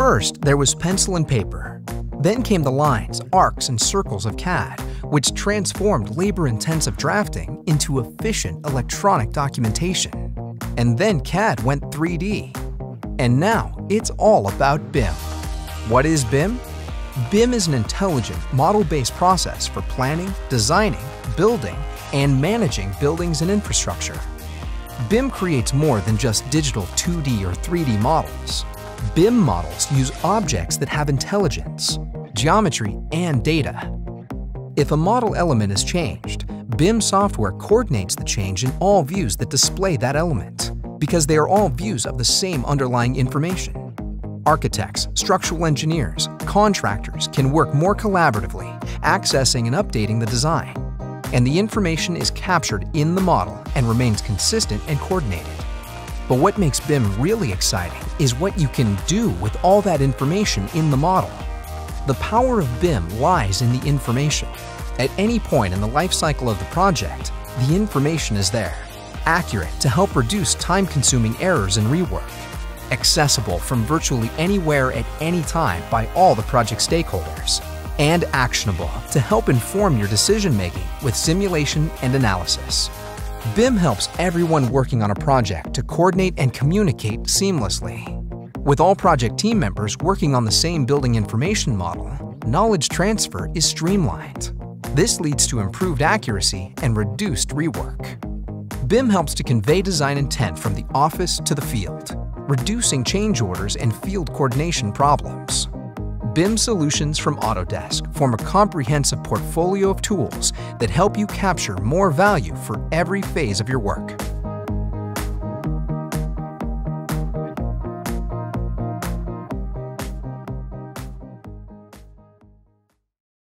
First, there was pencil and paper. Then came the lines, arcs, and circles of CAD, which transformed labor-intensive drafting into efficient electronic documentation. And then CAD went 3D. And now it's all about BIM. What is BIM? BIM is an intelligent, model-based process for planning, designing, building, and managing buildings and infrastructure. BIM creates more than just digital 2D or 3D models. BIM models use objects that have intelligence, geometry, and data. If a model element is changed, BIM software coordinates the change in all views that display that element, because they are all views of the same underlying information. Architects, structural engineers, contractors can work more collaboratively, accessing and updating the design. And the information is captured in the model and remains consistent and coordinated. But what makes BIM really exciting is what you can do with all that information in the model. The power of BIM lies in the information. At any point in the life cycle of the project, the information is there, accurate to help reduce time-consuming errors and rework, accessible from virtually anywhere at any time by all the project stakeholders, and actionable to help inform your decision-making with simulation and analysis. BIM helps everyone working on a project to coordinate and communicate seamlessly. With all project team members working on the same building information model, knowledge transfer is streamlined. This leads to improved accuracy and reduced rework. BIM helps to convey design intent from the office to the field, reducing change orders and field coordination problems. BIM solutions from Autodesk form a comprehensive portfolio of tools that help you capture more value for every phase of your work.